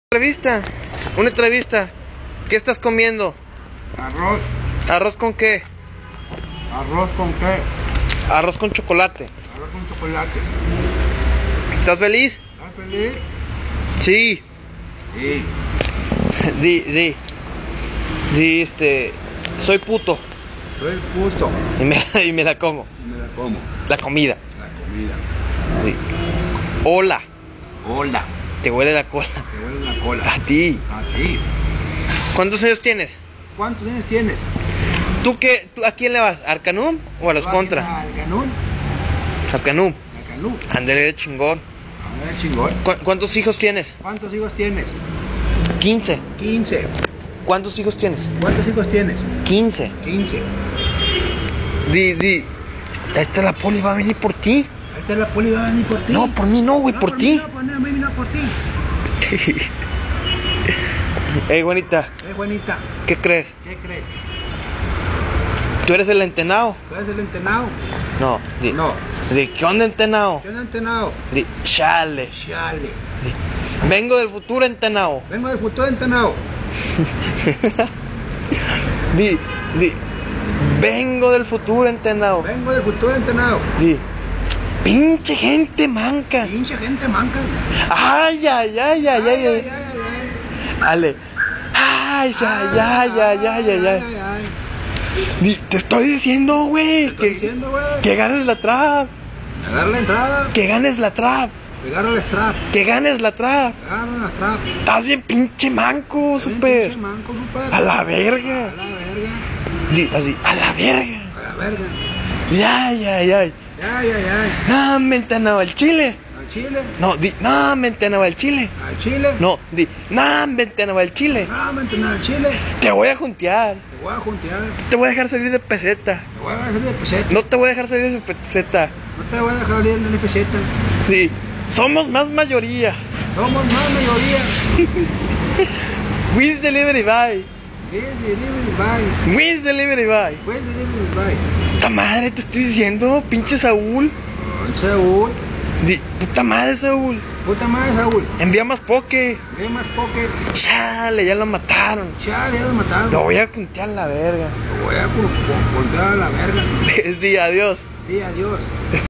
Una entrevista. ¿Qué estás comiendo? Arroz. ¿Arroz con qué? ¿Arroz con qué? Arroz con chocolate. Arroz con chocolate. ¿Estás feliz? ¿Estás feliz? Sí. Sí. Soy puto. Soy puto. Y me la como. Y me la como. La comida. La comida. Sí. Hola. Hola. Te huele la cola. Te huele la cola. A ti. A ti. ¿Cuántos años tienes? ¿Cuántos años tienes? ¿A quién le vas? ¿A Arcanum o a los contra? Al Ganún. Arcanum. Al Ganún. Ándale, chingón. A ver, chingón. ¿Cuántos hijos tienes? ¿Cuántos hijos tienes? 15. 15. ¿Cuántos hijos tienes? ¿Cuántos hijos tienes? 15. 15. Ahí está la poli, va a venir por ti. Ahí está la poli, va a venir por ti. No, por mí no, güey, por ti. No, por ti. Ey, bonita, Juanita, ¿qué crees? ¿qué crees? ¿Tú eres el entenado? ¿Tú eres el entenado? No. No. ¿Qué onda, entenado? ¿Qué es el entenado? Chale. Chale. Vengo del futuro, entenado. Vengo del futuro entenado. Vengo del futuro, entenado. Vengo del futuro entenado. Pinche gente manca. Pinche gente manca. Ay. Ale. Ay. Te estoy diciendo, güey. Que ganes la trap. Agarra la entrada. Que ganes la trap. Agarra el strap. Que ganes la trap. Agarra la trap. Estás bien pinche manco, super. Pinche manco, super. A la verga. A la verga. Así, a la verga. A la verga. Ay. No, me entenaba el chile. ¿Al chile? No, no, me entenaba el chile. ¿Al chile? No, no, me entenaba el chile. No, me entenaba el chile. Te voy a juntear. Te voy a juntear. Te voy a dejar salir de peseta. Te voy a dejar salir de peseta. No te voy a dejar salir de peseta. No te voy a dejar salir de peseta. Sí, somos más mayoría. Somos más mayoría. Wiz Delivery Bye. Wiz Delivery Bye. Puta madre, te estoy diciendo, pinche Saúl. Saúl. Puta madre, Saúl. Envía más poke. Chale, ya lo mataron. Lo voy a juntear a la verga. Lo voy a juntear a la verga. Adiós. Sí, adiós.